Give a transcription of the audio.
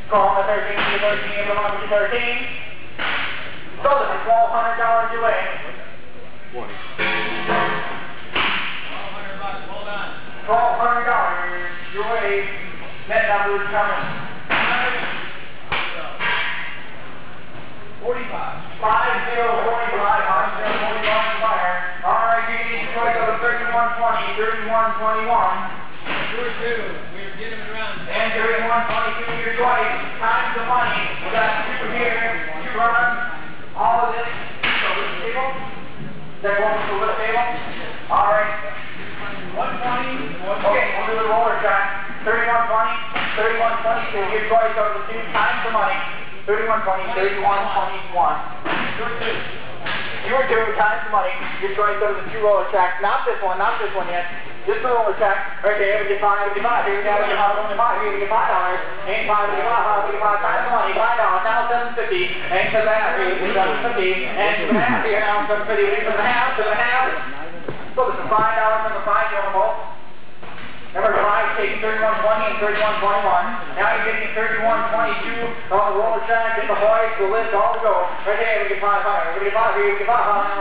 Call the 13 to 13, everyone to 13. So this is $1,200 your way. $1,200, hold on. $1,200 your way. Net number is coming. 45. 5045, 5045 fire. Alright, you need to choice over 3120, 3121. Sure do. We're getting around. And 3122, your choice. Times the money. We got two here, two runs. All of this. So this table. That one with the list table. Alright. 120. Okay, we'll do the roller track. 3120, 3122, your choice over the two. Times the money. 3120, 3121. Sure do. You were two times the money. Your choice over the two roller tracks. Not this one yet. Just the roller track. Right there, we get five. Here we go, we get $5. Here we get $5. Ain't $5, we get $5 times the money. $5, now $750. And to the half, here we get $750. And to the half, here now $750. We to the half, to the half. So this is $5, number 5, you want both. Number 5 taking 3120 and 3121. Now you're getting 3122 on the roller track, get the hoist, the lift, all to go. Right there, we get $5. We get $5 here, we get $5.